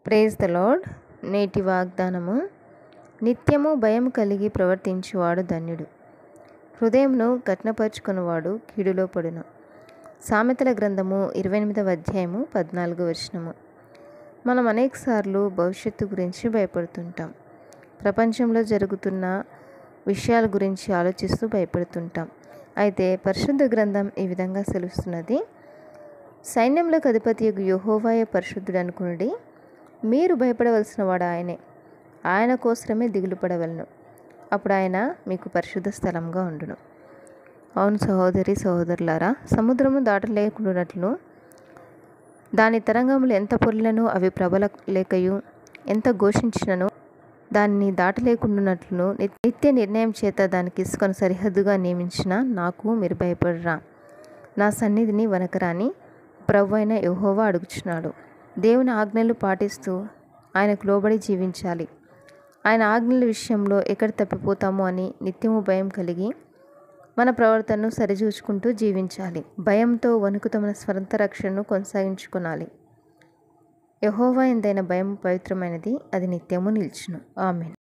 Praise the lord. నేటి వాగ్దానము: నిత్యము భయం కలిగి ప్రవర్తించువాడు ధన్యుడు. హృదయమును కఠినపరుచుకున్నవాడు కీడులో పడును. సామెతల గ్రంథము 28వ అధ్యాయము 14వ వచనము. మనం అనేకసార్లు భవిష్యత్తు గురించి భయపడుతుంటాం. ప్రపంచంలో జరుగుతున్న విషయాల గురించి ఆలోచిస్తూ భయపడుతుంటాం. అయితే పరిశుద్ధ గ్రంథం ఈ విధంగా సెలవిస్తున్నది: సైన్యములకు అధిపతియగు యెహోవాయే పరిశుద్ధుడు అనుకునుడి. మీరు భయపడవలసిన వాడు ఆయనే. ఆయన కోసమే దిగులు పడవలను. అప్పుడు ఆయన మీకు పరిశుద్ధ స్థలంగా ఉండును. అవును సహోదరి సహోదరులారా, సముద్రము దాటలేకున్నట్లు దాని తరంగములు ఎంత పొర్లను అవి ప్రబలలేకయు ఎంత ఘోషించినను దాన్ని దాటలేకుండానట్లును నిత్య నిర్ణయం చేత దానికి ఇసుకను సరిహద్దుగా నియమించిన నాకు మీరు భయపడరా? నా సన్నిధిని వనకరాని ప్రభువైన యెహోవా అడుగుచున్నాడు. దేవుని ఆజ్ఞలు పాటిస్తూ ఆయనకు లోబడి జీవించాలి. ఆయన ఆజ్ఞల విషయంలో ఎక్కడ తప్పిపోతామో అని నిత్యము భయం కలిగి మన ప్రవర్తనను సరిచూచుకుంటూ జీవించాలి. భయంతో వణుకుతూ మన స్వంత రక్షణను కొనసాగించుకోవాలి. యెహోవా యందైన భయం పవిత్రమైనది, అది నిత్యము నిల్చును. ఆమేన్.